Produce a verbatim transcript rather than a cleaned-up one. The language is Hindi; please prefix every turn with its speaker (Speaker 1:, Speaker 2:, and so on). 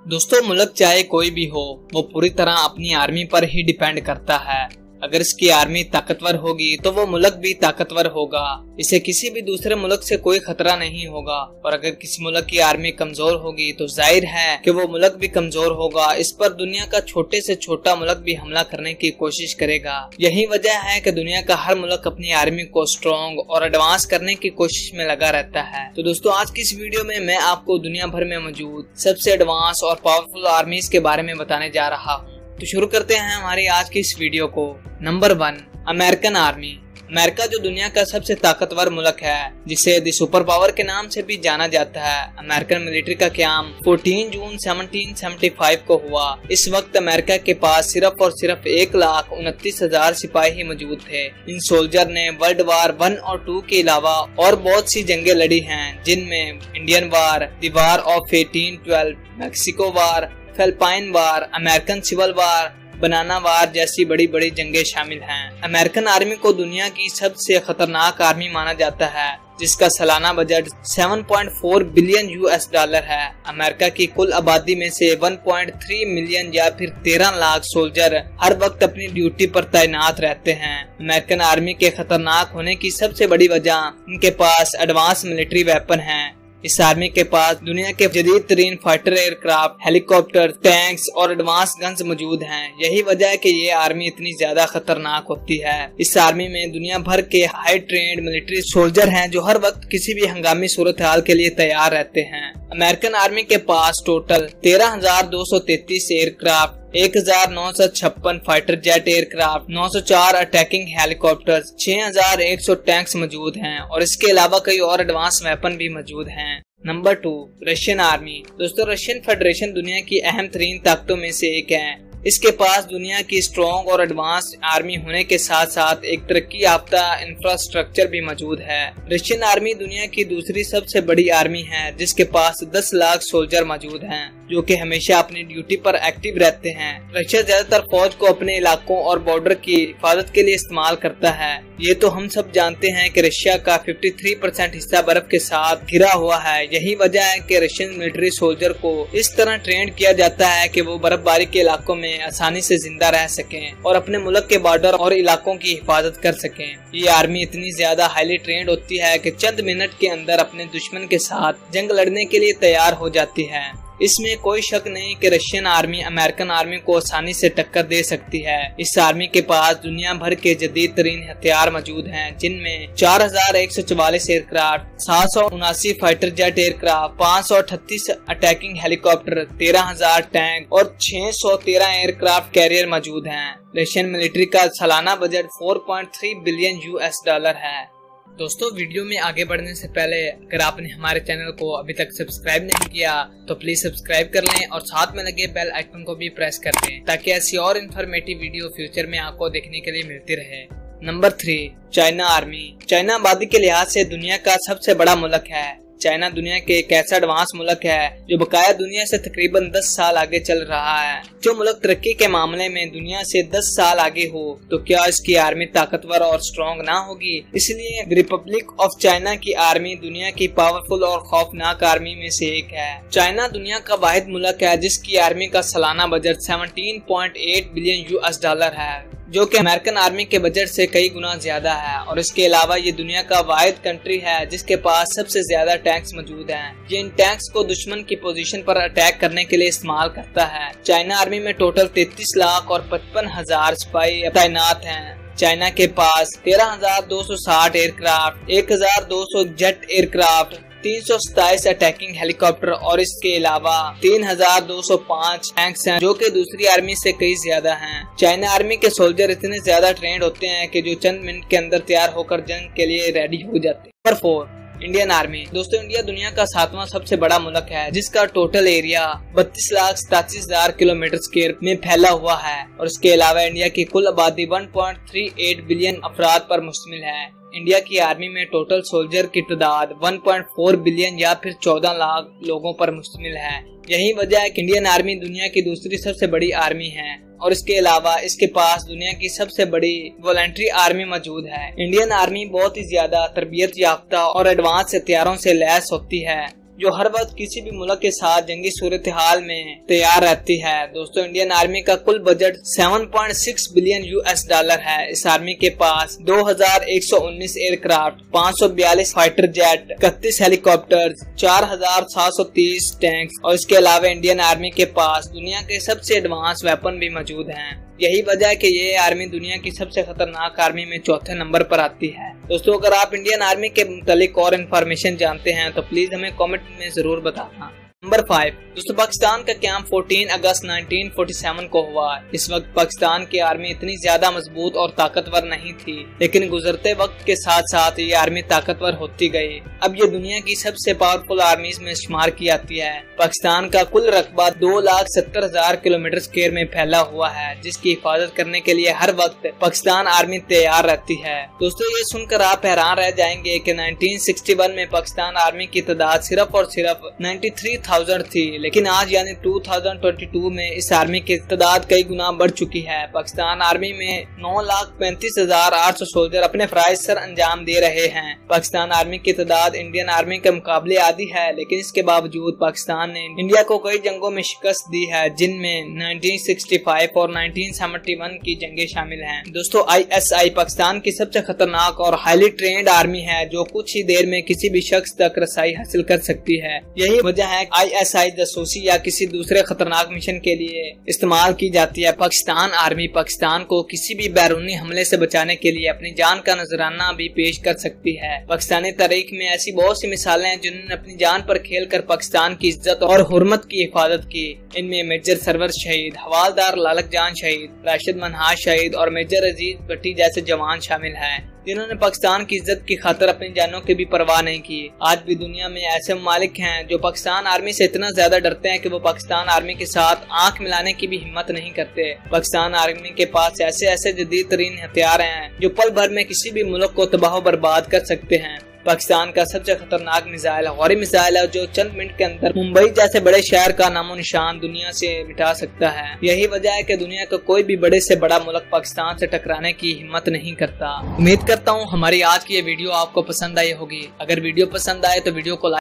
Speaker 1: दोस्तों, मुल्क चाहे कोई भी हो, वो पूरी तरह अपनी आर्मी पर ही डिपेंड करता है। अगर इसकी आर्मी ताकतवर होगी तो वो मुल्क भी ताकतवर होगा। इसे किसी भी दूसरे मुल्क से कोई खतरा नहीं होगा। और अगर किसी मुल्क की आर्मी कमजोर होगी तो जाहिर है कि वो मुल्क भी कमजोर होगा। इस पर दुनिया का छोटे से छोटा मुल्क भी हमला करने की कोशिश करेगा। यही वजह है कि दुनिया का हर मुल्क अपनी आर्मी को स्ट्रॉन्ग और एडवांस करने की कोशिश में लगा रहता है। तो दोस्तों, आज की इस वीडियो में मैं आपको दुनिया भर में मौजूद सबसे एडवांस और पावरफुल आर्मीज के बारे में बताने जा रहा हूँ। तो शुरू करते हैं हमारी आज की इस वीडियो को। Number one, American army. America जो दुनिया का सबसे ताकतवर मुल्क है, जिसे द सुपर पावर के नाम से भी जाना जाता है। अमेरिकन मिलिट्री का क़याम चौदह जून सत्रह सौ पचहत्तर को हुआ। इस वक्त अमेरिका के पास सिर्फ और सिर्फ एक लाख उनतीस हजार सिपाही मौजूद थे। इन सोल्जर ने वर्ल्ड वार वन और टू के अलावा और बहुत सी जंगें लड़ी हैं, जिनमें Indian war, the war of अठारह बारह, Mexico war, Philippine war, American civil war, banana war जैसी बड़ी बड़ी जंगें शामिल हैं। अमेरिकन आर्मी को दुनिया की सबसे खतरनाक आर्मी माना जाता है, जिसका सालाना बजट सात पॉइंट चार बिलियन यूएस डॉलर है। अमेरिका की कुल आबादी में से एक पॉइंट तीन मिलियन या फिर तेरह लाख सोल्जर हर वक्त अपनी ड्यूटी पर तैनात रहते हैं। अमेरिकन आर्मी के खतरनाक होने की सबसे बड़ी वजह इनके पास एडवांस मिलिट्री वेपन है। इस आर्मी के पास दुनिया के जदीद तरीन फाइटर एयरक्राफ्ट, हेलीकॉप्टर, टैंक्स और एडवांस गन्स मौजूद हैं। यही वजह है कि ये आर्मी इतनी ज्यादा खतरनाक होती है। इस आर्मी में दुनिया भर के हाई ट्रेंड मिलिट्री सोल्जर हैं, जो हर वक्त किसी भी हंगामी सूरत हाल के लिए तैयार रहते हैं। अमेरिकन आर्मी के पास टोटल तेरह हजार दो सौ तैतीस एयरक्राफ्ट, एक हजार नौ सौ छप्पन फाइटर जेट एयरक्राफ्ट, नौ सौ चार अटैकिंग हेलीकॉप्टर्स, छह हजार एक सौ टैंक्स मौजूद हैं और इसके अलावा कई और एडवांस वेपन भी मौजूद हैं। Number two, Russian army. दोस्तों, रशियन फेडरेशन दुनिया की अहम तरीन ताकतों में से एक है। इसके पास दुनिया की स्ट्रॉन्ग और एडवांस आर्मी होने के साथ साथ एक तरक्की याफ्ता इंफ्रास्ट्रक्चर भी मौजूद है। रशियन आर्मी दुनिया की दूसरी सबसे बड़ी आर्मी है, जिसके पास दस लाख सोल्जर मौजूद हैं, जो कि हमेशा अपनी ड्यूटी पर एक्टिव रहते हैं। रशिया ज्यादातर फौज को अपने इलाकों और बॉर्डर की हिफाजत के लिए इस्तेमाल करता है। ये तो हम सब जानते हैं कि रशिया का तिरेपन परसेंट हिस्सा बर्फ के साथ घिरा हुआ है। यही वजह है कि रशियन मिलिट्री सोल्जर को इस तरह ट्रेन किया जाता है कि वो बर्फबारी के इलाकों में आसानी से जिंदा रह सकें और अपने मुल्क के बॉर्डर और इलाकों की हिफाजत कर सकें। ये आर्मी इतनी ज्यादा हाईली ट्रेंड होती है कि चंद मिनट के अंदर अपने दुश्मन के साथ जंग लड़ने के लिए तैयार हो जाती है। इसमें कोई शक नहीं कि रशियन आर्मी अमेरिकन आर्मी को आसानी से टक्कर दे सकती है। इस आर्मी के पास दुनिया भर के जदीद तरीन हथियार मौजूद हैं, जिनमें चार हजार एक सौ चवालीस एयरक्राफ्ट, सात सौ उनासी फाइटर जेट एयरक्राफ्ट, पाँच सौ अठतीस अटैकिंग हेलीकॉप्टर, तेरह हजार टैंक और छह सौ तेरह एयरक्राफ्ट कैरियर मौजूद हैं। रशियन मिलिट्री का सालाना बजट चार पॉइंट तीन बिलियन यूएस डॉलर है। दोस्तों, वीडियो में आगे बढ़ने से पहले अगर आपने हमारे चैनल को अभी तक सब्सक्राइब नहीं किया तो प्लीज सब्सक्राइब कर लें और साथ में लगे बेल आइकन को भी प्रेस कर दें, ताकि ऐसी और इन्फॉर्मेटिव वीडियो फ्यूचर में आपको देखने के लिए मिलती रहे। Number three, China army. China आबादी के लिहाज से दुनिया का सबसे बड़ा मुल्क है। चाइना दुनिया के एक ऐसा एडवांस मुल्क है जो बकाया दुनिया से तकरीबन दस साल आगे चल रहा है। जो मुल्क तरक्की के मामले में दुनिया से दस साल आगे हो, तो क्या इसकी आर्मी ताकतवर और स्ट्रॉन्ग ना होगी? इसलिए रिपब्लिक ऑफ चाइना की आर्मी दुनिया की पावरफुल और खौफनाक आर्मी में से एक है। चाइना दुनिया का वाहिद मुल्क है जिसकी आर्मी का सालाना बजट सत्रह पॉइंट आठ बिलियन यूएस डॉलर है, जो कि अमेरिकन आर्मी के बजट से कई गुना ज्यादा है। और इसके अलावा ये दुनिया का वाहिद कंट्री है जिसके पास सबसे ज्यादा टैंक्स मौजूद हैं। ये इन टैंक्स को दुश्मन की पोजीशन पर अटैक करने के लिए इस्तेमाल करता है। चाइना आर्मी में टोटल तैतीस लाख और पचपन हजार सिपाही तैनात हैं। चाइना के पास तेरह हजार दो सौ साठ एयरक्राफ्ट, एक हजार दो सौ जेट एयरक्राफ्ट, तीन सौ सताइस अटैकिंग हेलीकॉप्टर और इसके अलावा तीन हजार दो सौ पाँच टैंक्स हैं, जो कि दूसरी आर्मी से कई ज्यादा हैं। चाइना आर्मी के सोल्जर इतने ज्यादा ट्रेंड होते हैं कि जो चंद मिनट के अंदर तैयार होकर जंग के लिए रेडी हो जाते हैं। Number four, Indian army. दोस्तों, इंडिया दुनिया का सातवां सबसे बड़ा मुल्क है, जिसका टोटल एरिया बत्तीस लाख सतासी हजार किलोमीटर स्क्वायर में फैला हुआ है और इसके अलावा इंडिया की कुल आबादी एक पॉइंट तीन आठ बिलियन अफराद पर मुश्तमिल है। इंडिया की आर्मी में टोटल सोल्जर की तादाद एक पॉइंट चार बिलियन या फिर चौदह लाख लोगों पर मुश्तमिल है। यही वजह है कि इंडियन आर्मी दुनिया की दूसरी सबसे बड़ी आर्मी है और इसके अलावा इसके पास दुनिया की सबसे बड़ी वॉलंटरी आर्मी मौजूद है। इंडियन आर्मी बहुत ही ज्यादा तरबियत याफ्ता और एडवांस हथियारों से लैस होती है। जो हर वक्त किसी भी मुल्क के साथ जंगी सूरत हाल में तैयार रहती है। दोस्तों, इंडियन आर्मी का कुल बजट सात पॉइंट छह बिलियन यूएस डॉलर है। इस आर्मी के पास दो हज़ार एक सौ उन्नीस एयरक्राफ्ट, पाँच सौ बयालीस फाइटर जेट, इकतीस हेलीकॉप्टर, चार हज़ार सात सौ तीस टैंक्स और इसके अलावा इंडियन आर्मी के पास दुनिया के सबसे एडवांस वेपन भी मौजूद हैं। यही वजह है कि ये आर्मी दुनिया की सबसे खतरनाक आर्मी में चौथे नंबर पर आती है। दोस्तों, अगर आप इंडियन आर्मी के मुतालिक और इन्फॉर्मेशन जानते हैं तो प्लीज हमें कमेंट में जरूर बताना। Number five. दोस्तों, पाकिस्तान का क्याम चौदह अगस्त उन्नीस सौ सैंतालीस को हुआ। इस वक्त पाकिस्तान की आर्मी इतनी ज्यादा मजबूत और ताकतवर नहीं थी, लेकिन गुजरते वक्त के साथ साथ ये आर्मी ताकतवर होती गई। अब ये दुनिया की सबसे पावरफुल आर्मीज में शुमार की जाती है। पाकिस्तान का कुल रकबा दो लाख सत्तर हजार किलोमीटर स्क्वायर में फैला हुआ है, जिसकी हिफाजत करने के लिए हर वक्त पाकिस्तान आर्मी तैयार रहती है। दोस्तों, ये सुनकर आप हैरान रह जाएंगे कि उन्नीस सौ इकसठ में पाकिस्तान आर्मी की तादाद सिर्फ और सिर्फ तिरानवे हज़ार थी, लेकिन आज यानी दो हज़ार बाईस में इस आर्मी की तादाद कई गुना बढ़ चुकी है। पाकिस्तान आर्मी में नौ लाख पैंतीस हजार आठ सौ सोल्जर अपने फराइज सर अंजाम दे रहे हैं। पाकिस्तान आर्मी की तादाद इंडियन आर्मी के मुकाबले आधी है, लेकिन इसके बावजूद पाकिस्तान ने इंडिया को कई जंगों में शिकस्त दी है, जिनमें उन्नीस सौ पैंसठ और उन्नीस सौ इकहत्तर की जंगें शामिल हैं। दोस्तों, आई एस आई पाकिस्तान की सबसे खतरनाक और हाईली ट्रेंड आर्मी है, जो कुछ ही देर में किसी भी शख्स तक रसाई हासिल कर सकती है। यही वजह है आई एस आई जासूसी या किसी दूसरे खतरनाक मिशन के लिए इस्तेमाल की जाती है। पाकिस्तान आर्मी पाकिस्तान को किसी भी बैरूनी हमले से बचाने के लिए अपनी जान का नजराना भी पेश कर सकती है। पाकिस्तानी तारीख में ऐसी बहुत सी मिसालें हैं जिन्होंने अपनी जान पर खेल कर पाकिस्तान की इज्जत और हुर्मत की हिफाजत की। इनमें मेजर सरवर शहीद, हवालदार लालक जान शहीद, राशिद मनहाज शहीद और मेजर अजीज भट्टी जैसे जवान शामिल हैं, जिन्होंने पाकिस्तान की इज्जत की खातिर अपनी जानों की भी परवाह नहीं की। आज भी दुनिया में ऐसे ममालिक हैं जो पाकिस्तान आर्मी से इतना ज्यादा डरते हैं कि वो पाकिस्तान आर्मी के साथ आंख मिलाने की भी हिम्मत नहीं करते। पाकिस्तान आर्मी के पास ऐसे ऐसे जदीद तरीन हथियार हैं जो पल भर में किसी भी मुल्क को तबाह बर्बाद कर सकते हैं। पाकिस्तान का सबसे खतरनाक मिसाइल गौरी मिसाइल है, जो चंद मिनट के अंदर मुंबई जैसे बड़े शहर का नामो निशान दुनिया से मिटा सकता है। यही वजह है कि दुनिया का कोई भी बड़े से बड़ा मुल्क पाकिस्तान से टकराने की हिम्मत नहीं करता। उम्मीद करता हूँ हमारी आज की ये वीडियो आपको पसंद आई होगी। अगर वीडियो पसंद आए तो वीडियो को